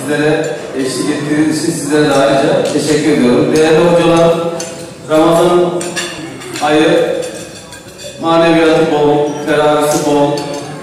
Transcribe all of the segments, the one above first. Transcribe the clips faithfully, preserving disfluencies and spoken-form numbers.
bizlere eşlik ettiğiniz için sizlere de ayrıca teşekkür ediyorum. Değerli hocalar, Ramazan ayı maneviyatı bol, teravisi bol,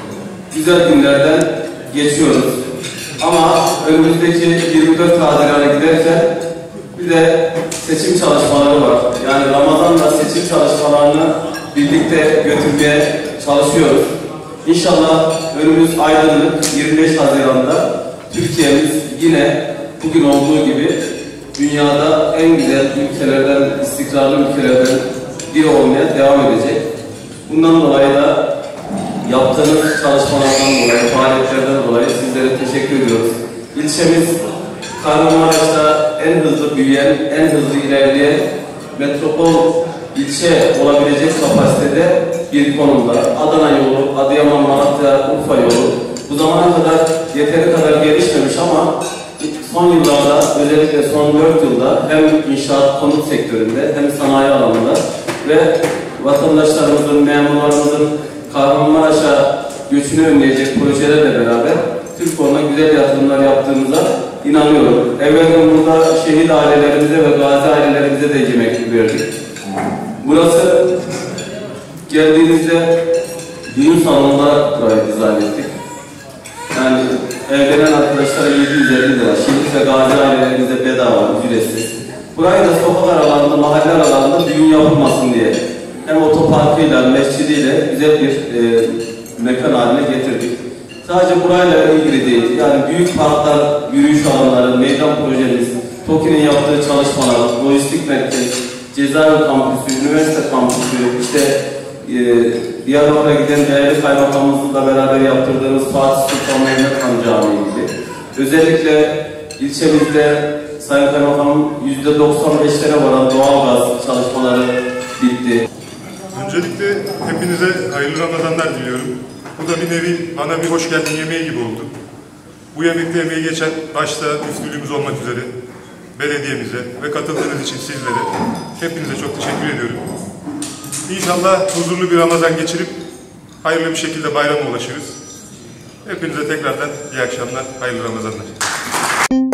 güzel günlerden geçiyoruz. Ama önümüzdeki yirmi dört Haziran'a giderken bir de seçim çalışmaları var. Yani Ramazan'la seçim çalışmalarını birlikte götürmeye çalışıyoruz. İnşallah önümüz aydınlık. yirmi beş Haziran'da Türkiye'miz yine bugün olduğu gibi dünyada en güzel ülkelerden, istikrarlı ülkelerden biri olmaya devam edecek. Bundan dolayı da yaptığınız çalışmalardan dolayı, faaliyetlerden dolayı sizlere teşekkür ediyoruz. İlçemiz Kahramanmaraş'ta en hızlı büyüyen, en hızlı ilerleyen metropol ilçe olabilecek kapasitede bir konumda. Adana yolu, Adıyaman, Malatya, Urfa yolu bu zamana kadar yeteri kadar gelişmemiş ama son yıllarda, özellikle son dört yılda hem inşaat konut sektöründe hem sanayi alanında ve vatandaşlarımızın, memurlarımızın Kahramanmaraş'a göçünü önleyecek projelerle beraber Türkoğlu'na güzel yatırımlar yaptığımıza inanıyorum. Evvelden burada şehit ailelerimize ve gazi ailelerimize de yemek verdik. Burası geldiğimizde düğün salonunda burayı dizayn ettik. Yani evlenen arkadaşlara yedi yüz elli lira, şehit ve gazi ailelerimize bedava, ücretsiz. Burayı da sokak aralarında, mahalle aralarında düğün yapılmasın diye hem otoparkıyla, mescidiyle güzel bir e, mekan haline getirdik. Sadece burayla ilgili değil, yani büyük parklar, yürüyüş alanları, meydan projemiz, TOKİ'nin yaptığı çalışmalar, lojistik merkez, cezaevi kampüsü, üniversite kampüsü, işte e, Diyarbakır'a giden değerli kaymakamımızla beraber yaptırdığımız Fatih Sultan Mehmet Han Camii gibi. Özellikle ilçemizde Sayın Kaymakamım yüzde doksan beşlere varan doğalgaz çalışmaları bitti. Öncelikle hepinize hayırlı Ramazanlar diliyorum. Bu da bir nevi bana bir hoş geldin yemeği gibi oldu. Bu yemekte emeği geçen başta müftülüğümüz olmak üzere belediyemize ve katıldığınız için sizlere hepinize çok teşekkür ediyorum. İnşallah huzurlu bir Ramazan geçirip hayırlı bir şekilde bayrama ulaşırız. Hepinize tekrardan iyi akşamlar, hayırlı Ramazanlar.